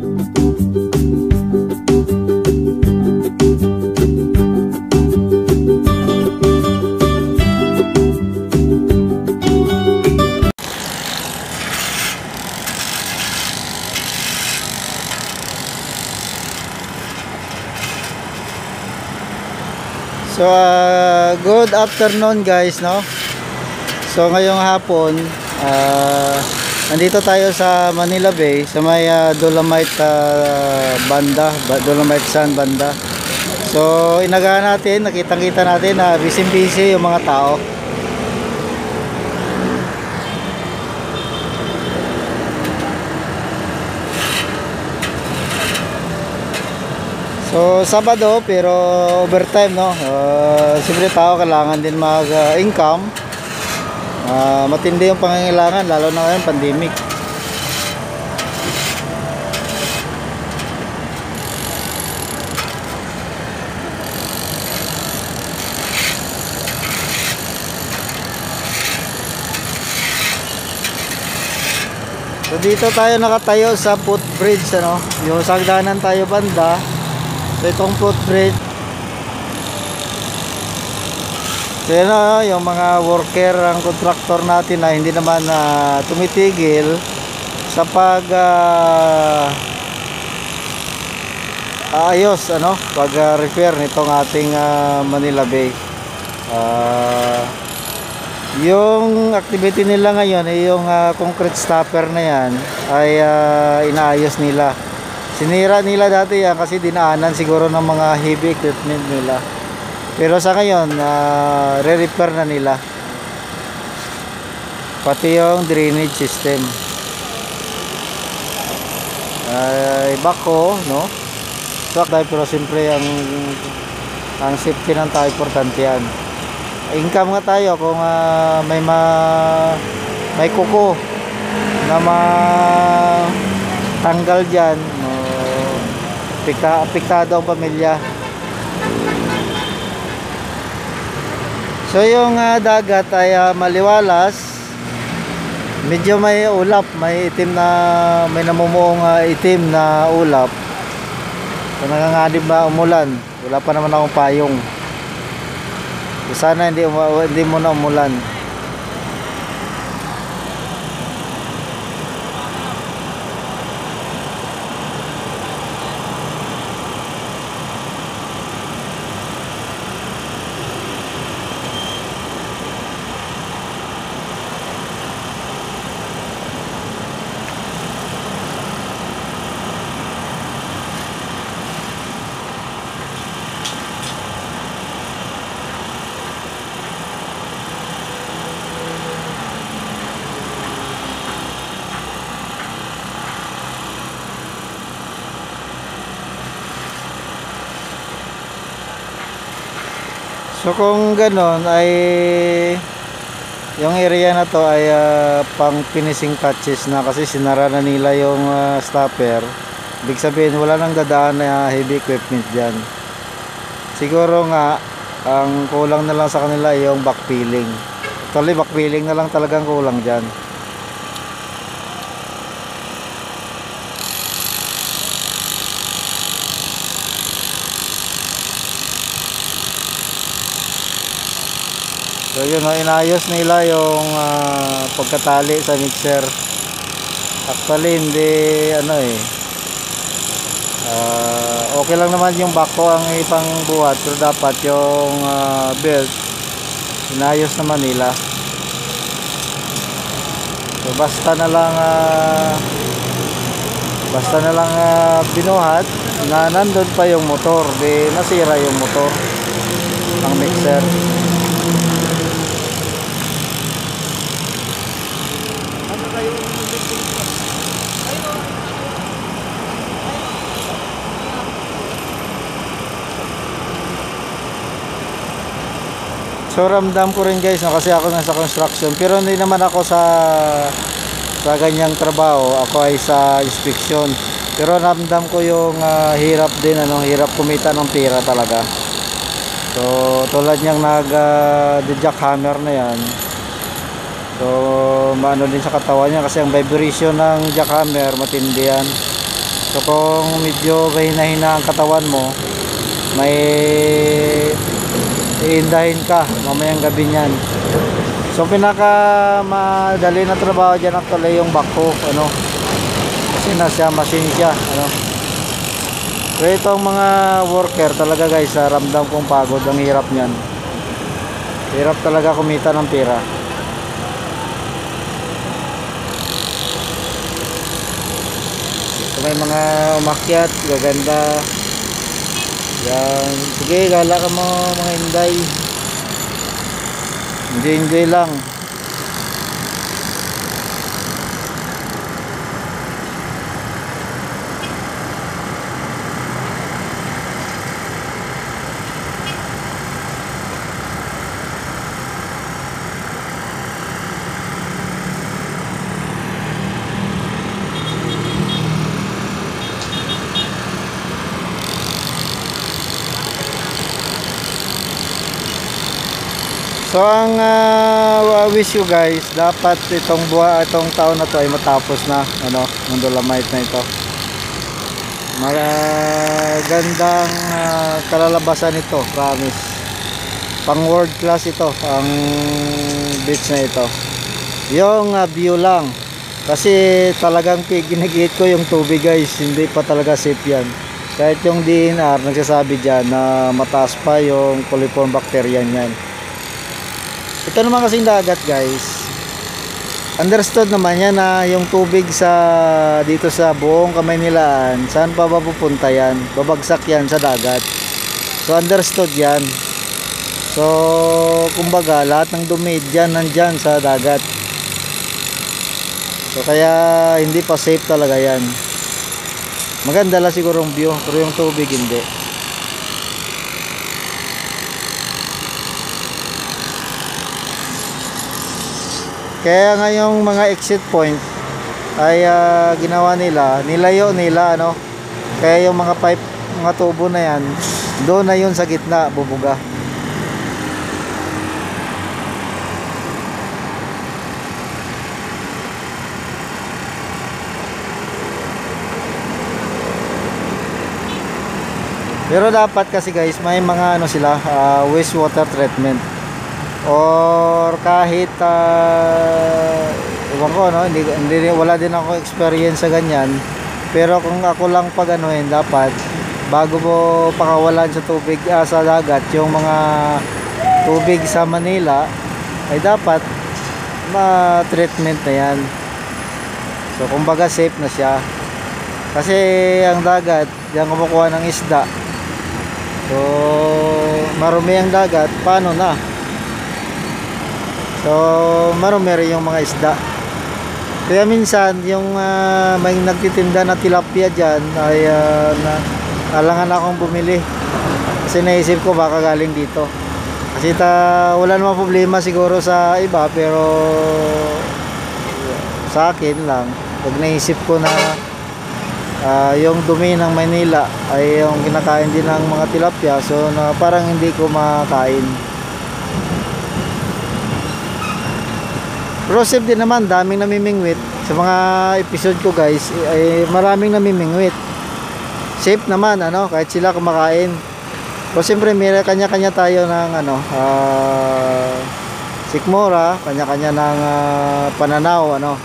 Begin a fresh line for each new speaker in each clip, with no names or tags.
So good afternoon guys, no. So ngayong hapon nandito tayo sa Manila Bay, sa may Dolomite banda, Dolomite Sand banda. So inagahan natin, nakita natin na busy yung mga tao. So Sabado pero overtime, no. Siyempre tao kailangan din mag-income. Matindi yung pangangailangan lalo na ngayon pandemic. So dito tayo nakatayo sa footbridge, ano. Yung sagdanan tayo banda. So itong footbridge, so yun, yung mga worker, ang contractor natin na hindi naman tumitigil sa pag ayos, ano, pag repair nitong ating Manila Bay. Yung activity nila ngayon ay yung concrete stopper na yan ay inaayos nila. Sinira nila dati yan kasi dinaanan siguro ng mga heavy equipment nila. Pero sa ngayon, re-repair na nila. Pati yung drainage system. Bako, no? So, pero siyempre ang safety ng tao, importante yan. Income nga tayo kung may kuko na tanggal dyan, no? Apektado ang pamilya. So yung dagat ay maliwalas, medyo may ulap, may itim na, may namumuong itim na ulap. So nanganganib na umulan, wala pa naman akong payong. So sana hindi muna umulan. So kung ganon ay yung area na to ay pang finishing touches na kasi sinara na nila yung stopper. Ibig sabihin wala nang dadaan na heavy equipment dyan. Siguro nga ang kulang na lang sa kanila yung backfilling. Actually backfilling na lang talagang kulang dyan. So yun, inayos nila yung pagkatali sa mixer. Actually hindi okay lang naman yung bako ang ipang buhat, pero dapat yung belt inayos naman nila. So basta na lang binuhat na nandun pa yung motor, di nasira yung motor ang mixer. So ramdam ko rin guys, no, kasi ako nasa construction, pero hindi naman ako sa ganyang trabaho, ako ay sa inspection. Pero ramdam ko yung hirap din, hirap kumita ng pera talaga. So tulad niyang jackhammer na yan, so maano din sa katawan niya kasi ang vibration ng jackhammer matindi yan. So kung medyo mahina-hina ang katawan mo, may iindahin ka mamayang gabi niyan. So pinaka madali na trabaho dyan actually yung backhoe, ano, kasi nasa machine siya, ano. So itong mga worker talaga guys, ramdam kong pagod, ang hirap niyan. Hirap talaga kumita ng pera. So may mga umakyat, gaganda. Yan, sige, gala ka mo mga inday. Enjoy lang. So ang wish you guys, dapat itong taon na to ay matapos na, ano, ng Dolomite na ito. Magandang kalalabasan ito, promise. Pang world class ito ang beach na ito. Yung view lang, kasi talagang ginigit ko yung tubig guys, hindi pa talaga safe yan. Kahit yung DNR nagsasabi dyan na mataas pa yung coliform bacteria niyan. Ito naman kasing dagat guys, understood naman yan na yung tubig dito sa buong Kamaynilaan, saan pa ba pupunta yan? Babagsak yan sa dagat. So understood yan. So kumbaga lahat ng dumi dyan nandyan sa dagat. So kaya hindi pa safe talaga yan. Maganda lang siguro yung view, pero yung tubig hindi. Kaya ngayong mga exit point ay ginawa nila, nilayo nila, ano. Kaya yung mga pipe, mga tubo na yan, doon na yun sa gitna bubuga. Pero dapat kasi guys, may mga ano sila, wastewater treatment. Or kahit ewan ko, no, wala din ako experience sa ganyan. Pero kung ako lang pag-anuhin, dapat bago mo pakawalan sa tubig, sa dagat, yung mga tubig sa Manila, ay dapat ma-treatment na yan. So kumbaga safe na siya. Kasi ang dagat, diyan kumukuha ng isda. So marumi ang dagat, paano na? So marumi rin yung mga isda. Kaya minsan yung may nagtitinda na tilapia dyan ay alangan akong bumili. Kasi naisip ko baka galing dito. Kasi wala namang problema siguro sa iba, pero sa akin lang, pag naisip ko na yung dumi ng Maynila ay yung kinakain din ng mga tilapia, so parang hindi ko makain. Pero safe din naman, daming namimingwit. Sa mga episode ko guys, ay maraming namimingwit. Safe naman, ano, kahit sila kumakain. So siyempre may kanya-kanya tayo ng sikmura, kanya-kanya ng pananaw, ano.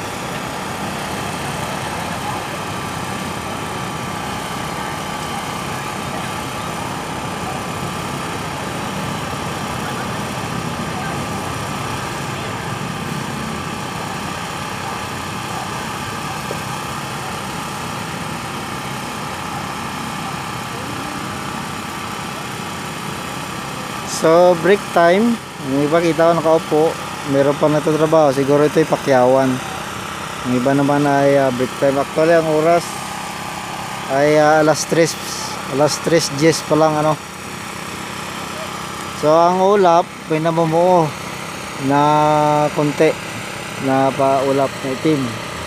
So break time, yung iba kita ko nakaupo, meron pa nagtatrabaho, siguro ito ay pakyawan. Yung iba naman ay break time. Actually ang oras ay alas 3:10 pa lang, ano. So ang ulap pinamumuo na konti na paulap na itim.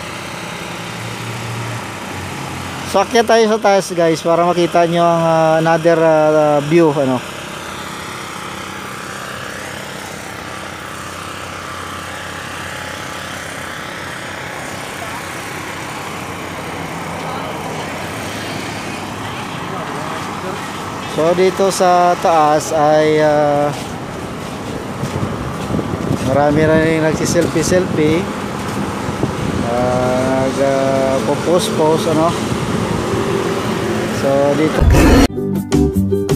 So akyat tayo sa taas guys para makita nyo ang another view, ano. So dito sa taas ay marami rin nagsiselfie-selfie, nag-post-post ano. So dito